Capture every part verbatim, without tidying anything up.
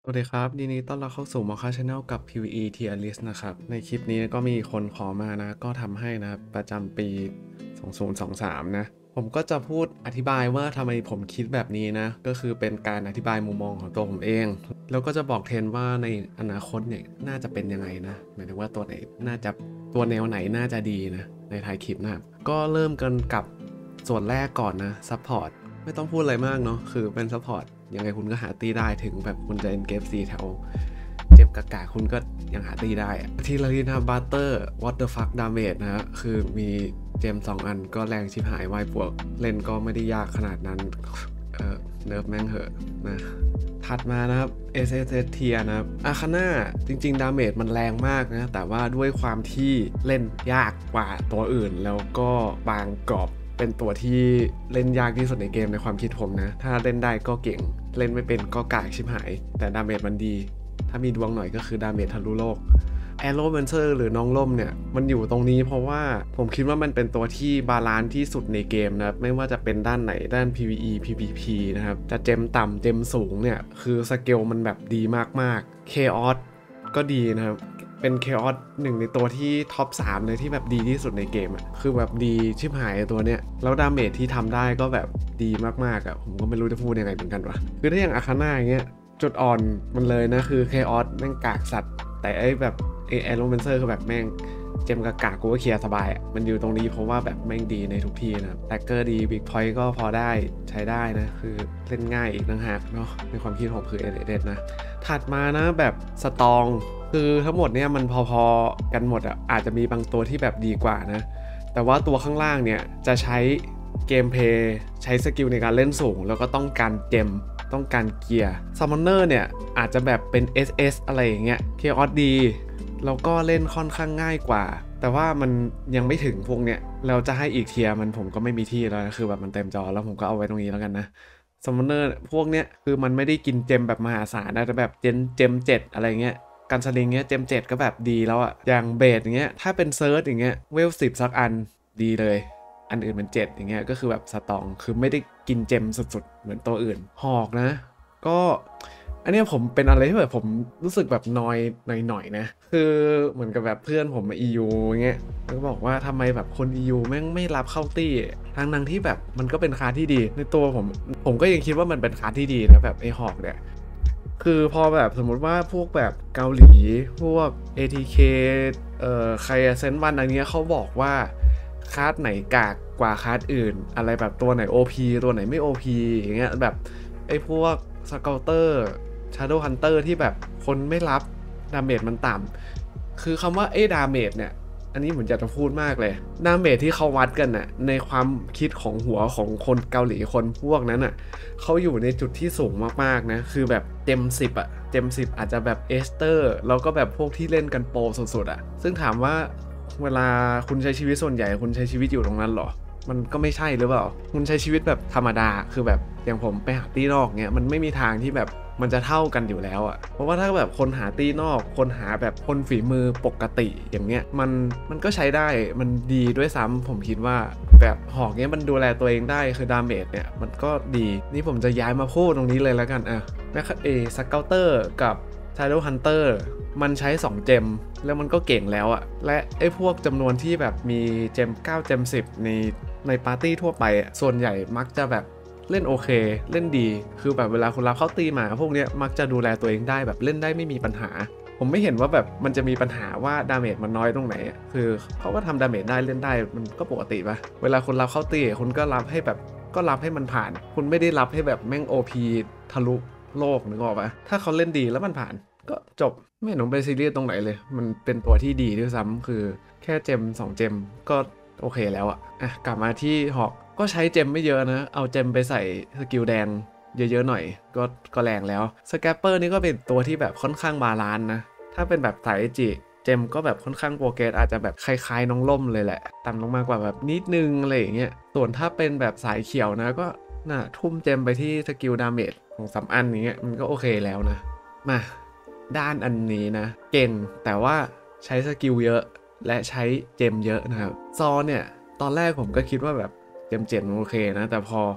สวัสดีครับยินดีต้อนรับเข้าสู่ Mocha Channel กับ พี วี อี Tier List นะครับในคลิปนี้ก็มีคนขอมานะก็ทำให้นะครับประจำปีสองพันยี่สิบสามนะผมก็จะพูดอธิบายว่าทำไมผมคิดแบบนี้นะก็คือเป็นการอธิบายมุมมองของตัวผมเองแล้วก็จะบอกเทรนด์ว่าในอนาคตเนี่ยน่าจะเป็นยังไงนะหมายถึงว่าตัวไหนน่าจะตัวแนวไหนน่าจะดีนะในท้ายคลิปนะครับก็เริ่มกันกับส่วนแรกก่อนนะ Support ไม่ต้องพูดอะไรมากเนาะคือเป็น Support ยังไงคุณก็หาตีได้ถึงแบบคุณจะเอ็นเกมซีแถวเจ็บกากาคุณก็ยังหาตีได้ทีละทีนะบัตเตอร์ what the fuck damage นะฮะคือมีเจมสองอันก็แรงชิบหายวายปวกเล่นก็ไม่ได้ยากขนาดนั้นเออเนิร์ฟแม่งเหอะนะถัดมานะครับ เอส เอส เอส Tier นะครับอาคาน่าจริงๆดาเมจมันแรงมากนะแต่ว่าด้วยความที่เล่นยากกว่าตัวอื่นแล้วก็บางกรอบเป็นตัวที่เล่นยากที่สุดในเกมในความคิดผมนะถ้าเล่นได้ก็เก่งเล่นไม่เป็นก็กากชิบหายแต่ดาเมจมันดีถ้ามีดวงหน่อยก็คือดาเมจทะลุโลกแอโรแมนเซอร์หรือน้องล่มเนี่ยมันอยู่ตรงนี้เพราะว่าผมคิดว่ามันเป็นตัวที่บาลานซ์ที่สุดในเกมนะครับไม่ว่าจะเป็นด้านไหนด้าน พี วี อี พี วี พี นะครับจะเจมต่ำเจมสูงเนี่ยคือสเกลมันแบบดีมากๆ Chaos ก็ดีนะครับเป็น Chaos หนึ่งในตัวที่ท็อปสามเลยที่แบบดีที่สุดในเกมอ่ะคือแบบดีชิบหายตัวเนี้ยแล้วดาเมจที่ทำได้ก็แบบดีมากๆอ่ะผมก็ไม่รู้จะพูดยังไงเหมือนกันวะคือถ้าอย่างอาคาน่าอย่างเงี้ยจุดอ่อนมันเลยนะคือ Chaos แม่งกากสัตว์แต่ไอ้แบบไอ้แอโรแมนเซอร์คือแบบแม่งเจมกากากูก็เคลียร์สบายอ่ะมันอยู่ตรงนี้เพราะว่าแบบแม่งดีในทุกที่นะครับแท็กเกอร์ดีบิ๊กพอยต์ก็พอได้ใช้ได้นะคือเล่นง่ายอีกต่างหากเนาะในความคิดผมคือเอเดดนะถัดมานะแบบสตองคือทั้งหมดเนี่ยมันพอๆกันหมดอ่ะอาจจะมีบางตัวที่แบบดีกว่านะแต่ว่าตัวข้างล่างเนี่ยจะใช้เกมเพลย์ใช้สกิลในการเล่นสูงแล้วก็ต้องการเจมต้องการเกียร์ซัมมอนเนอร์เนี่ยอาจจะแบบเป็น เอส เอส อะไรอย่างเงี้ยเคออสดีแล้วก็เล่นค่อนข้างง่ายกว่าแต่ว่ามันยังไม่ถึงพวกเนี้ยเราจะให้อีกเทียมันผมก็ไม่มีที่แล้วคือแบบมันเต็มจอแล้วผมก็เอาไว้ตรงนี้แล้วกันนะซัมมอนเนอร์พวกเนี้ยคือมันไม่ได้กินเจมแบบมหาศาลนะแต่แบบเจมเจมเจ็ดอะไรเงี้ยการสลิงเงี้ยเจมเจ็ดก็แบบดีแล้วอะอย่างเบสอย่างเงี้ยถ้าเป็นเซิร์ชอย่างเงี้ยเวลสิบสักอันดีเลยอันอื่นมันเจ็ดอย่างเงี้ยก็คือแบบสตองคือไม่ได้กินเจมสุดๆเหมือนตัวอื่นหอกนะก็อันนี้ผมเป็นอะไรที่แบบผมรู้สึกแบบนอยหน่อยๆนะคือเหมือนกับแบบเพื่อนผมมา อี ยู อย่างเงี้ยแล้วก็บอกว่าทำไมแบบคน อี ยู แม่งไม่รับเข้าตี้ทั้งนั้นที่แบบมันก็เป็นคาร์ดที่ดีในตัวผมผมก็ยังคิดว่ามันเป็นคาร์ดที่ดีนะแบบไอ้หอกเนี่ยคือพอแบบสมมุติว่าพวกแบบเกาหลีพวก เอ ที เค เอ่อใครเซนวันอันเนี้ยเขาบอกว่าคาร์ดไหนกากกว่าคาร์ดอื่นอะไรแบบตัวไหน โอ พี ตัวไหนไม่ โอ พี อย่างเงี้ยแบบไอ้พวกสเกลเตอร์ Shadow Hunter ที่แบบคนไม่รับดาเมจมันต่ำคือคำว่าเอ้ดาเมจเนี่ยอันนี้เหมือนจะพูดมากเลยดาเมจที่เขาวัดกันน่ะในความคิดของหัวของคนเกาหลีคนพวกนั้นน่ะเขาอยู่ในจุดที่สูงมากๆนะคือแบบเต็มสิบอะเต็มสิบอาจจะแบบเอสเตอร์แล้วก็แบบพวกที่เล่นกันโปรสุดๆอะซึ่งถามว่าเวลาคุณใช้ชีวิตส่วนใหญ่คุณใช้ชีวิตอยู่ตรงนั้นหรอมันก็ไม่ใช่หรือเปล่าคุณใช้ชีวิตแบบธรรมดาคือแบบอย่างผมไปหาตี้นอกเงี้ยมันไม่มีทางที่แบบมันจะเท่ากันอยู่แล้วอะเพราะว่าถ้าแบบคนหาตี้นอกคนหาแบบคนฝีมือปกติอย่างเงี้ยมันมันก็ใช้ได้มันดีด้วยซ้ำผมคิดว่าแบบหอกเงี้ยมันดูแลตัวเองได้คือดาเมจเนี่ยมันก็ดีนี่ผมจะย้ายมาพูดตรงนี้เลยแล้วกันอะแมคเอสเกลเตอร์กับ Shadow Hunter มันใช้สองเจมแล้วมันก็เก่งแล้วอะและไอ้พวกจำนวนที่แบบมีเจมเก้าเจมสิบในในปาร์ตี้ทั่วไปส่วนใหญ่มักจะแบบเล่นโอเคเล่นดีคือแบบเวลาคุณรับเข้าตีมาพวกนี้มักจะดูแลตัวเองได้แบบเล่นได้ไม่มีปัญหาผมไม่เห็นว่าแบบมันจะมีปัญหาว่าดาเมจมันน้อยตรงไหนคือเขาก็ทำดาเมจได้เล่นได้มันก็ปกติปะเวลาคุณรับเข้าตีคุณก็รับให้แบบก็รับให้มันผ่านคุณไม่ได้รับให้แบบแม่ง โอ พี ทะลุโลกนึกออกปะถ้าเขาเล่นดีแล้วมันผ่านก็จบไม่เห็นต้องไปซีเรียสตรงไหนเลยมันเป็นตัวที่ดีด้วยซ้ำคือแค่เจมสองเจมก็โอเคแล้วอะอ่ะกลับมาที่หอกก็ใช้เจมไม่เยอะนะเอาเจมไปใส่สกิลแดงเยอะๆหน่อยก็ก็แรงแล้วสแกปเปอร์นี่ก็เป็นตัวที่แบบค่อนข้างบาลานซ์นะถ้าเป็นแบบสายจิเจมก็แบบค่อนข้างโปรเกรสอาจจะแบบคล้ายๆน้องล่มเลยแหละต่ำลงมากกว่าแบบนิดนึงอะไรอย่างเงี้ยส่วนถ้าเป็นแบบสายเขียวนะก็น่ะทุ่มเจมไปที่สกิลดาเมจของสามอันอย่างเงี้ยมันก็โอเคแล้วนะมาด้านอันนี้นะเก่งแต่ว่าใช้สกิลเยอะและใช้เจมเยอะนะครับซอเนี่ยตอนแรกผมก็คิดว่าแบบเจมเจ็ดมันโอเคนะแต่พอ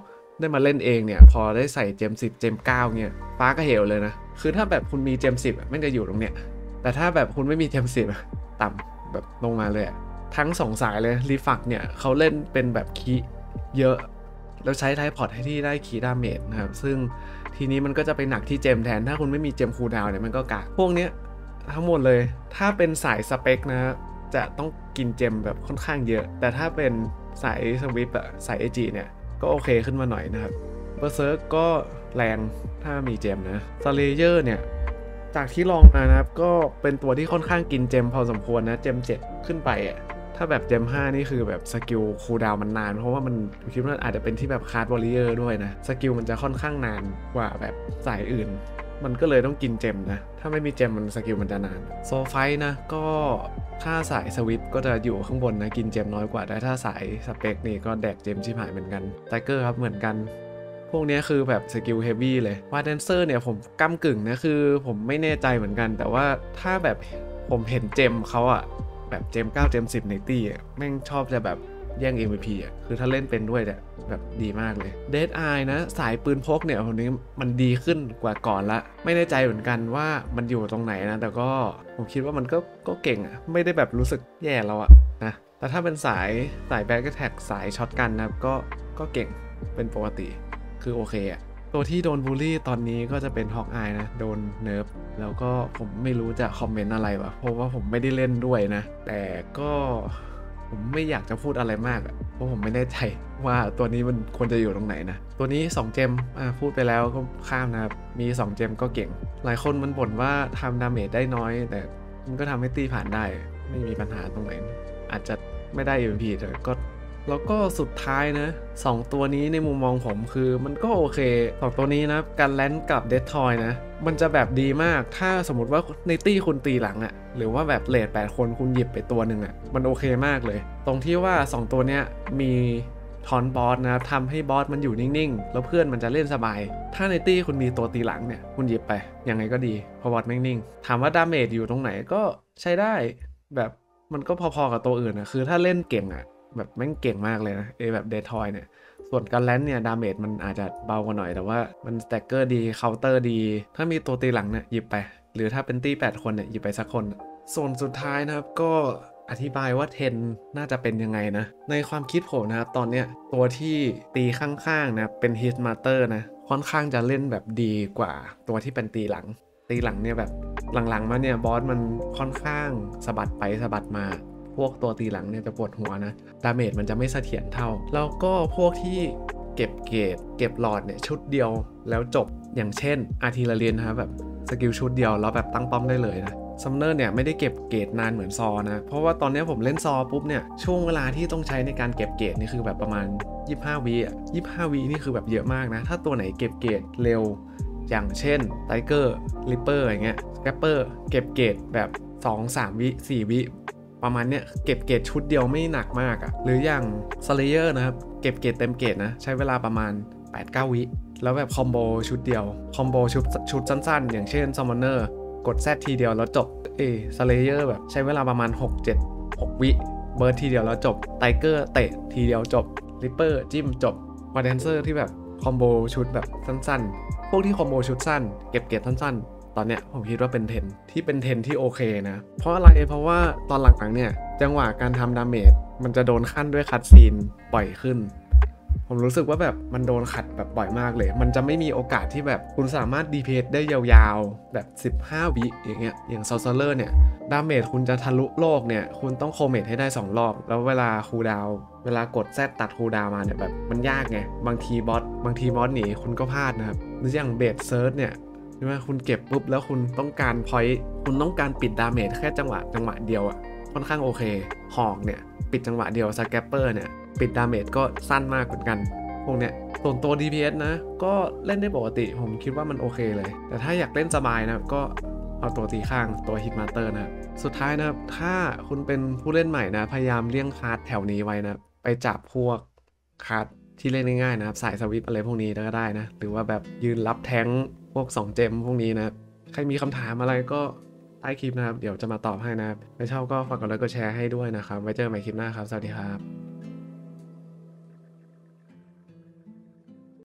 ได้มาเล่นเองเนี่ยพอได้ใส่เจมสิบเจมเก้าเนี่ยฟ้าก็เหวเลยนะคือถ้าแบบคุณมีเจมสิบไม่จะอยู่ตรงเนี้ยแต่ถ้าแบบคุณไม่มีเจมสิบต่ำแบบลงมาเลยทั้งสองสายเลยรีฟักเนี่ยเขาเล่นเป็นแบบคีเยอะแล้วใช้ไทพอตให้ที่ได้คีดาเมจนะครับซึ่งทีนี้มันก็จะไปหนักที่เจมแทนถ้าคุณไม่มีเจมคูลดาวน์เนี่ยมันก็กากพวกเนี้ยทั้งหมดเลยถ้าเป็นสายสเปคนะจะต้องกินเจมแบบค่อนข้างเยอะแต่ถ้าเป็นสายสวิปอะสาย เอ จี เนี่ยก็โอเคขึ้นมาหน่อยนะครับเบอร์เซิร์กก็แรงถ้ามีเจมนะสเลเยอร์เนี่ยจากที่ลองมานะครับก็เป็นตัวที่ค่อนข้างกินเจมพอสมควรนะเจมเจ็ดขึ้นไปอ่ะถ้าแบบเจมห้านี่คือแบบสกิลคูลดาวน์มันนานเพราะว่ามันคิดว่าอาจจะเป็นที่แบบคาร์ดวอลเลเยอร์ด้วยนะสกิลมันจะค่อนข้างนานกว่าแบบสายอื่นมันก็เลยต้องกินเจมนะถ้าไม่มีเจมมันสกิลมันจะนานโซไฟนะก็ถ้าสายสวิปก็จะอยู่ข้างบนนะกินเจมน้อยกว่าแต่ถ้าสายสเปคนี่ก็แดกเจมชิบหายเหมือนกันไทเกอร์ครับเหมือนกันพวกนี้คือแบบสกิลเฮฟวี่เลยวาร์เดนเซอร์เนี่ยผมก้ำกึ่งนะคือผมไม่แน่ใจเหมือนกันแต่ว่าถ้าแบบผมเห็นเจมเขาอะแบบเจมเก้าเจมสิบในตี้อะแม่งชอบจะแบบแย่ง เอ็ม วี พี อ่ะคือถ้าเล่นเป็นด้วยเนี่ยแบบดีมากเลย Dead Eye นะสายปืนพกเนี่ยคนนี้มันดีขึ้นกว่าก่อนละไม่แน่ใจเหมือนกันว่ามันอยู่ตรงไหนนะแต่ก็ผมคิดว่ามันก็ก็เก่งอ่ะไม่ได้แบบรู้สึกแย่แล้วอ่ะนะแต่ถ้าเป็นสายสายแบ็กแท็กสายช็อตกันนะก็ก็เก่งเป็นปกติคือโอเคอ่ะตัวที่โดนบูลลี่ตอนนี้ก็จะเป็นฮอกอายนะโดนเนิร์ฟแล้วก็ผมไม่รู้จะคอมเมนต์อะไรวะเพราะว่าผมไม่ได้เล่นด้วยนะแต่ก็ผมไม่อยากจะพูดอะไรมากอะเพราะผมไม่แน่ใจว่าตัวนี้มันควรจะอยู่ตรงไหนนะตัวนี้สองเจมอ่ะพูดไปแล้วก็ข้ามนะครับมีสองเจมก็เก่งหลายคนมันบ่นว่าทำดาเมจได้น้อยแต่มันก็ทำให้ตีผ่านได้ไม่มีปัญหาตรงไหนอาจจะไม่ได้ เอ็ม วี พี แต่ก็แล้วก็สุดท้ายนะสองตัวนี้ในมุมมองผมคือมันก็โอเคสองตัวนี้นะการแลนด์กับเดดทอยนะมันจะแบบดีมากถ้าสมมติว่าในตี้คุณตีหลังอะหรือว่าแบบเลทแปดคนคุณหยิบไปตัวหนึ่งอะมันโอเคมากเลยตรงที่ว่าสองตัวเนี้ยมีทอนบอสนะครับทำให้บอสมันอยู่นิ่งๆแล้วเพื่อนมันจะเล่นสบายถ้าในตี้คุณมีตัวตีหลังเนี่ยคุณหยิบไปยังไงก็ดีเพราะบอสไม่นิ่งถามว่าดาเมจอยู่ตรงไหนก็ใช้ได้แบบมันก็พอๆกับตัวอื่นนะคือถ้าเล่นเก่งอะแบบแม่งเก่งมากเลยนะเอแบบเดททอยเนี่ยส่วนการแลนด์เนี่ยดาเมจมันอาจจะเบากว่าหน่อยแต่ว่ามันสแต็กเกอร์ดีเคาน์เตอร์ดีถ้ามีตัวตีหลังเนี่ยหยิบไปหรือถ้าเป็นตี้แปดคนเนี่ยหยิบไปสักคนส่วนสุดท้ายนะครับก็อธิบายว่าเทนน่าจะเป็นยังไงนะในความคิดผมนะครับตอนเนี้ยตัวที่ตีข้างๆนะเป็นฮิตมาเตอร์นะค่อนข้างจะเล่นแบบดีกว่าตัวที่เป็นตีหลังตีหลังเนี่ยแบบหลังๆมาเนี่ยบอสมันค่อนข้างสะบัดไปสะบัดมาพวกตัวตีหลังเนี่ยจะปวดหัวนะดาเมจมันจะไม่เสถียรเท่าแล้วก็พวกที่เก็บเกรดเก็บหลอดเนี่ยชุดเดียวแล้วจบอย่างเช่นอาร์ทิลเลเรียนนะครับแบบสกิลชุดเดียวแล้วแบบตั้งป้อมได้เลยนะซัมเนอร์เนี่ยไม่ได้เก็บเกรดนานเหมือนซอนะเพราะว่าตอนนี้ผมเล่นซอปุ๊บเนี่ยช่วงเวลาที่ต้องใช้ในการเก็บเกรดนี่คือแบบประมาณยี่สิบห้าวิอ่ะยี่สิบห้าวินี่คือแบบเยอะมากนะถ้าตัวไหนเก็บเกรดเร็วอย่างเช่นไทเกอร์ริปเปอร์อย่างเงี้ยแกปเปอร์เก็บเกรดแบบสองสามวิสี่วิประมาณเนี้ยเก็บเกรดชุดเดียวไม่หนักมากอะ่ะหรืออย่างสเลเยอร์นะครับเก็บเกรดเต็มเกรดนะใช้เวลาประมาณ แปดเก้า วิแล้วแบบคอมโบชุดเดียวคอมโบชุดชุดสั้นๆอย่างเช่นซัมมอนเนอร์กด Z ทีเดียวแล้วจบเอสเลเยอร์แบบใช้เวลาประมาณหก เจ็ด หกวิเบิร์ดทีเดียวแล้วจบไทเกอร์เตะทีเดียวจบริปเปอร์จิ้มจบวาร์เดนเซอร์ที่แบบคอมโบชุดแบบสั้นๆพวกที่คอมโบชุดสั้นเก็บเกรดสั้นๆตอนเนี้ยผมคิดว่าเป็นเทนที่เป็นเทนที่โอเคนะเพราะอะไรเพราะว่าตอนหลังๆเนี่ยจังหวะการทำดาเมจมันจะโดนขั้นด้วยคัตซีนบ่อยขึ้นผมรู้สึกว่าแบบมันโดนขัดแบบบ่อยมากเลยมันจะไม่มีโอกาสที่แบบคุณสามารถดีเพจได้ยาวๆแบบสิบห้าวิอย่างเงี้ยอย่างซอลเซอร์เนี่ยดาเมจคุณจะทะลุโลกเนี่ยคุณต้องโคเมทให้ได้สองรอบแล้วเวลาคูลดาวน์เวลากดแซดตัดคูลดาวน์มาเนี่ยแบบมันยากไงบางทีบอสบางทีบอสหนีคุณก็พลาดนะครับหรืออย่างเบสเซิร์ชเนี่ยใช่ไหมคุณเก็บปุ๊บแล้วคุณต้องการพอยต์คุณต้องการปิดดาเมจแค่จังหวะจังหวะเดียวอะค่อนข้างโอเคหอกเนี่ยปิดจังหวะเดียวสแกปเปอร์เนี่ยปิดดาเมจก็สั้นมากเหมือนกันพวกเนี้ยส่วนตัว ดี พี เอส นะก็เล่นได้ปกติผมคิดว่ามันโอเคเลยแต่ถ้าอยากเล่นสบายนะก็เอาตัวตีข้างตัวฮิตมาสเตอร์นะสุดท้ายนะครับถ้าคุณเป็นผู้เล่นใหม่นะพยายามเลี่ยงคาร์ดแถวนี้ไว้นะไปจับพวกคาร์ดที่เล่นง่ายๆนะครับสายสวิปอะไรพวกนี้ก็ได้นะหรือว่าแบบยืนรับแทงพวกสองเจมพวกนี้นะใครมีคำถามอะไรก็ใต้คลิปนะครับเดี๋ยวจะมาตอบให้นะครับถ้าชอบก็ฝากกดไลค์กดแชร์ให้ด้วยนะครับไว้เจอกันใหม่คลิปหน้าครับสวัสดีครับ